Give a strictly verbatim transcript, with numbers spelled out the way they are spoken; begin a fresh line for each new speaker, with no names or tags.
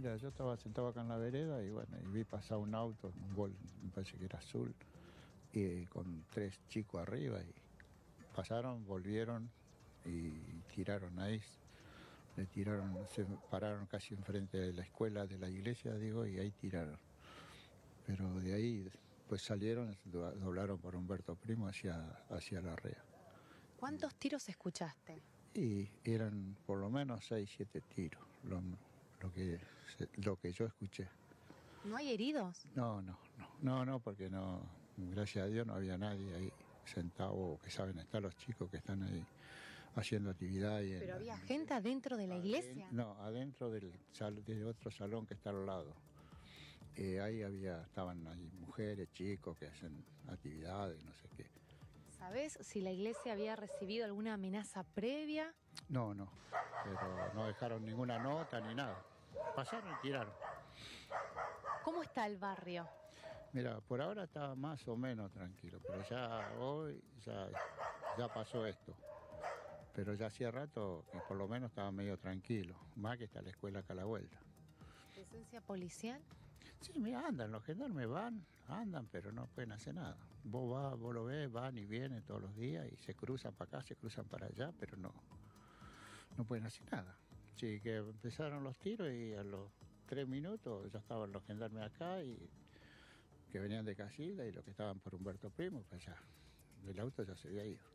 Mira, yo estaba sentado acá en la vereda y bueno, y vi pasar un auto, un Gol, me parece que era azul, y con tres chicos arriba y pasaron, volvieron y tiraron ahí, le tiraron, se pararon casi enfrente de la escuela, de la iglesia, digo, y ahí tiraron. Pero de ahí, pues salieron, do- doblaron por Humberto Primo hacia, hacia la rea.
¿Cuántos tiros escuchaste?
Y eran por lo menos seis, siete tiros, lo, lo que, se- lo que yo escuché.
¿No hay heridos?
No, no, no, no, no, porque no, gracias a Dios no había nadie ahí sentado, que saben estar los chicos que están ahí haciendo actividad. Y en
¿Pero
la-
había gente adentro de la
aden-
iglesia?
No, adentro del, sal- de otro salón que está al lado. Eh, ahí había, estaban ahí mujeres, chicos que hacen actividades, no sé qué.
¿Sabés si la iglesia había recibido alguna amenaza previa?
No, no, pero no dejaron ninguna nota ni nada. Pasaron y tiraron.
¿Cómo está el barrio?
Mira, por ahora estaba más o menos tranquilo, pero ya hoy ya, ya pasó esto. Pero ya hacía rato que por lo menos estaba medio tranquilo, más que está la escuela acá a la vuelta.
¿Presencia policial?
Sí, mira, andan, los gendarmes van, andan, pero no pueden hacer nada. Vos vas, vos lo ves, van y vienen todos los días y se cruzan para acá, se cruzan para allá, pero no, no pueden hacer nada. Sí, que empezaron los tiros y a los tres minutos ya estaban los gendarmes acá y que venían de Casilda y los que estaban por Humberto Primo, pues ya, el auto ya se había ido.